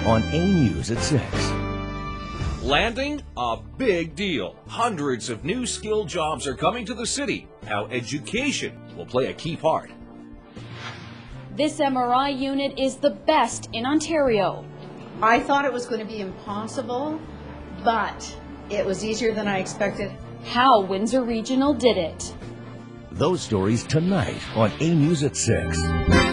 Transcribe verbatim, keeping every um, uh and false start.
on A News at six. Landing a big deal. Hundreds of new skilled jobs are coming to the city. How education will play a key part. This M R I unit is the best in Ontario. I thought it was going to be impossible, but it was easier than I expected. How Windsor Regional did it. Those stories tonight on A News at six.